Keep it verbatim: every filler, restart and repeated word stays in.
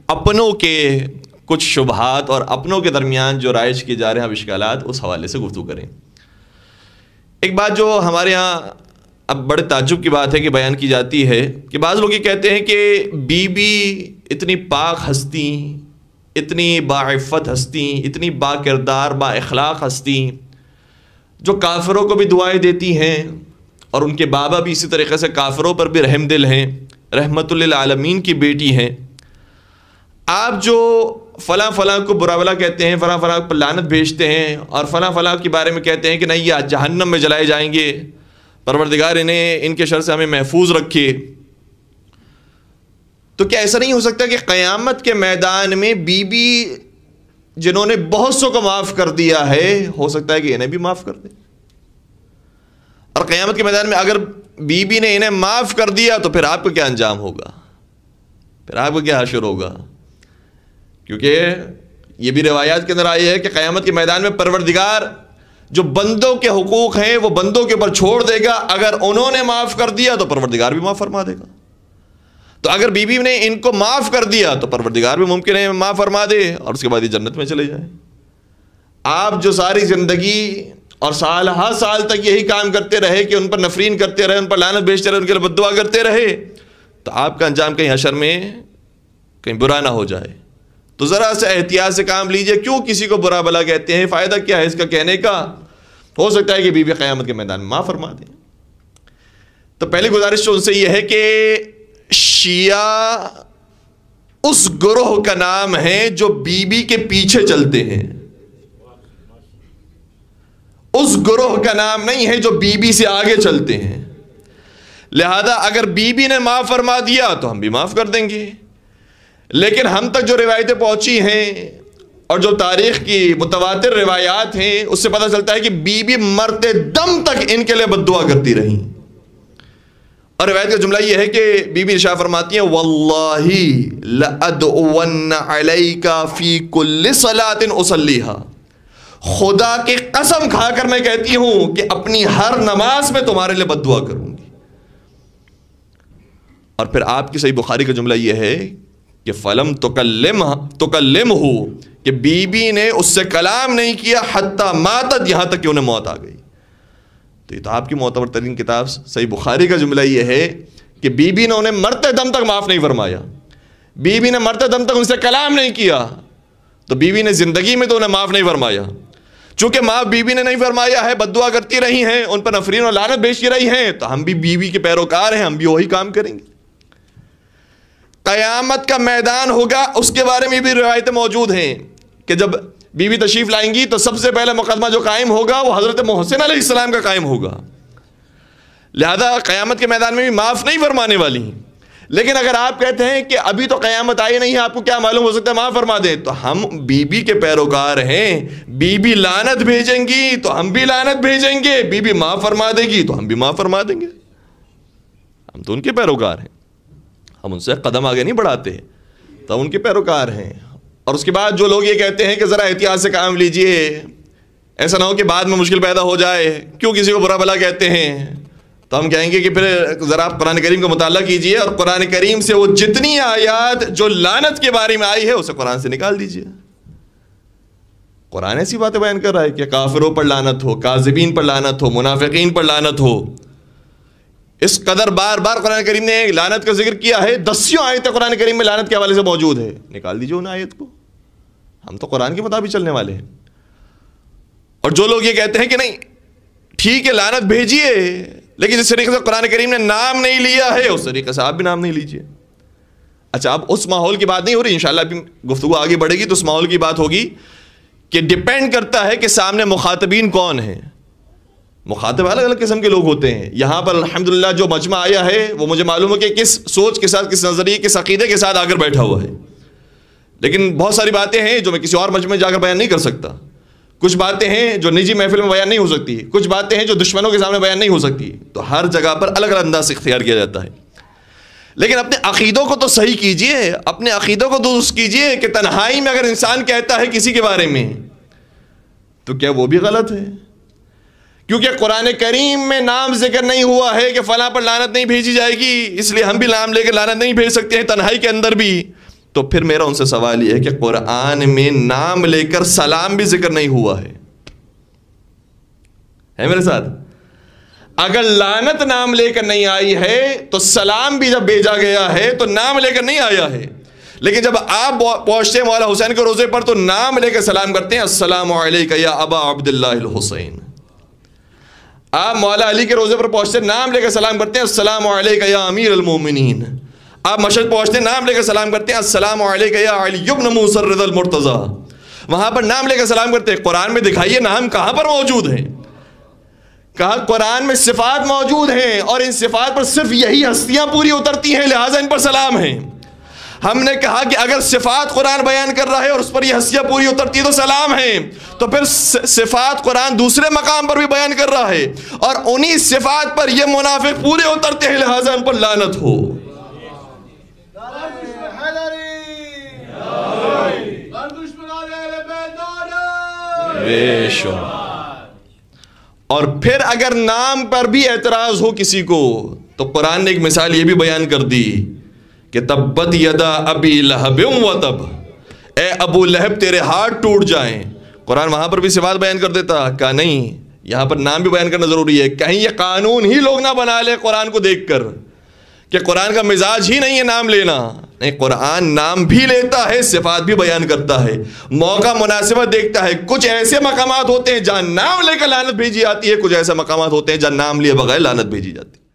اپنوں کے کچھ شبہات اور اپنوں کے درمیان جو رائج کیے جا رہے ہیں اشکالات، اس حوالے سے گفتگو کریں۔ ایک بات جو ہمارے ہاں اب بڑے تعجب کی بات ہے کہ بیان کی جاتی ہے کہ بعض لوگ یہ کہتے ہیں کہ بی بی اتنی پاک ہستی، اتنی باعفت ہستی، اتنی با کردار با اخلاق ہستی، جو کافروں کو بھی دعائیں دیتی ہیں، اور ان کے بابا بھی اسی طریقے سے کافروں پر بھی رحم دل ہیں، رحمت للعالمین کی بیٹی ہیں، آپ جو فلاں فلاں کو برا بلا کہتے ہیں، فلاں فلاں پر لعنت بھیجتے ہیں، اور فلاں فلاں کے بارے میں کہتے ہیں کہ نہیں یہ جہنم میں جلائے جائیں گے، پروردگار انہیں ان کے شر سے ہمیں محفوظ رکھے، تو کیا ایسا نہیں ہو سکتا کہ قیامت کے میدان میں بی بی جنہوں نے بہت سو کو معاف کر دیا ہے، ہو سکتا ہے کہ انہیں بھی معاف کر دے، اور قیامت کے میدان میں اگر بی بی نے انہیں معاف کر دیا تو پھر آپ کو کیا انجام ہوگا، پھر آپ کو کیا حشر ہوگا؟ کیونکہ یہ بھی روایات کے اندر آئی ہے کہ قیامت کے میدان میں پروردگار جو بندوں کے حقوق ہیں وہ بندوں کے اوپر چھوڑ دے گا، اگر انہوں نے معاف کر دیا تو پروردگار بھی معاف فرما دے گا، تو اگر بی بی نے ان کو معاف کر دیا تو پروردگار بھی ممکن ہے معاف فرما دے اور اس کے بعد یہ جنت میں چلے جائیں۔ آپ جو ساری زندگی اور سال ہر سال تک یہی کام کرتے رہے کہ ان پر نفرین کرتے رہے، ان پر لعنت بھیجتے رہے، ان کے لیے بد دعا کرتے رہے، تو آپ کا انجام کہیں حشر میں کہیں برا نہ ہو جائے، تو ذرا سے احتیاط سے کام لیجئے۔ کیوں کسی کو برا بلا کہتے ہیں؟ فائدہ کیا ہے اس کا کہنے کا؟ ہو سکتا ہے کہ بی بی قیامت کے میدان میں معاف فرما دیں۔ تو پہلی گزارش تو ان سے یہ ہے کہ شیعہ اس گروہ کا نام ہے جو بی بی کے پیچھے چلتے ہیں، اس گروہ کا نام نہیں ہے جو بی بی سے آگے چلتے ہیں، لہذا اگر بی بی نے معاف فرما دیا تو ہم بھی معاف کر دیں گے، لیکن ہم تک جو روایتیں پہنچی ہیں اور جو تاریخ کی متواتر روایات ہیں اس سے پتہ چلتا ہے کہ بی بی مرتے دم تک ان کے لیے بد دعا کرتی رہیں، اور روایت کا جملہ یہ ہے کہ بی بی ارشاد فرماتی ہیں واللہ لأدعون علیک فی کل صلاۃ اصلیھا، خدا کی قسم کھا کر میں کہتی ہوں کہ اپنی ہر نماز میں تمہارے لیے بد دعا کروں گی۔ اور پھر آپ کی صحیح بخاری کا جملہ یہ ہے کہ فلم تکلم تکلم ہو کہ بی بی نے اس سے کلام نہیں کیا حتی ماتت، یہاں تک کہ انہیں موت آ گئی۔ تو یہ تو آپ کی معتبر ترین کتاب صحیح بخاری کا جملہ یہ ہے کہ بی بی نے انہیں مرتے دم تک معاف نہیں فرمایا، بی بی نے مرتے دم تک ان سے کلام نہیں کیا، تو بی بی نے زندگی میں تو انہیں معاف نہیں فرمایا، چونکہ معاف بی بی نے نہیں فرمایا ہے، بد دعا کرتی رہی ہیں، ان پر نفرین اور لعنت بھیجتی رہی ہیں، تو ہم بھی بی بی کے پیروکار ہیں، ہم بھی وہی کام کریں گے۔ قیامت کا میدان ہوگا، اس کے بارے میں بھی روایتیں موجود ہیں کہ جب بی بی تشریف لائیں گی تو سب سے پہلا مقدمہ جو قائم ہوگا وہ حضرت محسن علیہ السلام کا قائم ہوگا، لہذا قیامت کے میدان میں بھی معاف نہیں فرمانے والی ہیں۔ لیکن اگر آپ کہتے ہیں کہ ابھی تو قیامت آئی نہیں ہے، آپ کو کیا معلوم ہو سکتا ہے معاف فرما دیں، تو ہم بی بی کے پیروکار ہیں، بی بی لعنت بھیجیں گی تو ہم بھی لعنت بھیجیں گے، بی بی معاف فرما دے گی تو ہم بھی معاف فرما دیں گے، ہم تو ان کے پیروکار ہیں، ہم ان سے قدم آگے نہیں بڑھاتے، تو ان کے پیروکار ہیں۔ اور اس کے بعد جو لوگ یہ کہتے ہیں کہ ذرا احتیاط سے کام لیجئے، ایسا نہ ہو کہ بعد میں مشکل پیدا ہو جائے، کیوں کسی کو برا بھلا کہتے ہیں، تو ہم کہیں گے کہ پھر ذرا آپ قرآن کریم کا مطالعہ کیجئے اور قرآن کریم سے وہ جتنی آیات جو لعنت کے بارے میں آئی ہے اسے قرآن سے نکال دیجئے۔ قرآن ایسی باتیں بیان کر رہا ہے کہ کافروں پر لعنت ہو، کاذبین پر لعنت ہو، منافقین پر لعنت ہو، اس قدر بار بار قرآن کریم نے لعنت کا ذکر کیا ہے، دسیوں آیتیں قرآن کریم میں لعنت کے حوالے سے موجود ہے، نکال دیجئے ان آیت کو، ہم تو قرآن کے مطابق چلنے والے ہیں۔ اور جو لوگ یہ کہتے ہیں کہ نہیں ٹھیک ہے لعنت بھیجیے، لیکن جس طریقے سے قرآن کریم نے نام نہیں لیا ہے اس طریقے سے آپ بھی نام نہیں لیجئے۔ اچھا اب اس ماحول کی بات نہیں ہو رہی، انشاءاللہ ابھی گفتگو آگے بڑھے گی تو اس ماحول کی بات ہوگی کہ ڈیپینڈ کرتا ہے کہ سامنے مخاطبین کون ہیں، مخاطب الگ الگ قسم کے لوگ ہوتے ہیں۔ یہاں پر الحمدللہ جو مجمع آیا ہے وہ مجھے معلوم ہے کہ کس سوچ کے ساتھ، کس نظریے، کس عقیدے کے ساتھ آ کر بیٹھا ہوا ہے، لیکن بہت ساری باتیں ہیں جو میں کسی اور مجمع میں جا کر بیان نہیں کر سکتا، کچھ باتیں ہیں جو نجی محفل میں بیان نہیں ہو سکتی، کچھ باتیں ہیں جو دشمنوں کے سامنے بیان نہیں ہو سکتی، تو ہر جگہ پر الگ الگ انداز اختیار کیا جاتا ہے۔ لیکن اپنے عقیدوں کو تو صحیح کیجئے، اپنے عقیدوں کو درست کیجئے کہ تنہائی میں اگر انسان کہتا ہے کسی کے بارے میں تو کیا وہ بھی غلط ہے؟ کیونکہ قرآن کریم میں نام ذکر نہیں ہوا ہے کہ فلاں پر لعنت نہیں بھیجی جائے گی، اس لیے ہم بھی نام لے کر لعنت نہیں بھیج سکتے ہیں تنہائی کے اندر بھی، تو پھر میرا ان سے سوال یہ ہے کہ قرآن میں نام لے کر سلام بھی ذکر نہیں ہوا ہے ہے میرے ساتھ؟ اگر لعنت نام لے کر نہیں آئی ہے تو سلام بھی جب بھیجا گیا ہے تو نام لے کر نہیں آیا ہے. لیکن جب آپ پہنچتے ہیں مولا حسین کے روزے پر تو نام لے کر سلام کرتے ہیں, السلام علیکہ یا ابا عبداللہ الحسین. آپ مولا علی کے روزے پر پہنچتے ہیں, نام لے کر سلام کرتے ہیں, السلام علیکہ یا امیر المومنین. آپ مشہد پہنچتے ہیں, نام لے کر سلام کرتے ہیں, السلام علیکہ یا علی بن موسی الرضا المرتضیٰ. وہاں پر نام لے کر سلام کرتے ہیں. قرآن میں دکھائیے نام کہاں پر موجود ہیں؟ کہا قرآن میں صفات موجود ہیں اور ان صفات پر صرف یہی ہستیاں پوری اترتی ہیں, لہٰذا ان پر سلام ہیں. ہم نے کہا کہ اگر صفات قرآن بیان کر رہا ہے اور اس پر یہ ہستیاں پوری اترتی ہے تو سلام ہیں, تو پھر صفات قرآن دوسرے مقام پر بھی بیان کر رہا ہے اور انہی صفات پر یہ منافق پورے اترتے ہیں, لہٰذا ان پر لعنت ہو. بے شک. اور پھر اگر نام پر بھی اعتراض ہو کسی کو تو قرآن نے ایک مثال یہ بھی بیان کر دی کہ تبت یدا ابی لہب و تب, اے ابو لہب تیرے ہاتھ ٹوٹ جائیں. قرآن وہاں پر بھی صفات بیان کر دیتا, کہا نہیں یہاں پر نام بھی بیان کرنا ضروری ہے. کہیں یہ قانون ہی لوگ نہ بنا لے قرآن کو دیکھ کر کہ قرآن کا مزاج ہی نہیں ہے نام لینا. نہیں, قرآن نام بھی لیتا ہے, صفات بھی بیان کرتا ہے, موقع مناسبت دیکھتا ہے. کچھ ایسے مقامات ہوتے ہیں جہاں نام لے کر لعنت بھیجی جاتی ہے, کچھ ایسے مقامات ہوتے ہیں جہاں نام لیے بغیر لعنت بھیجی جاتی ہے.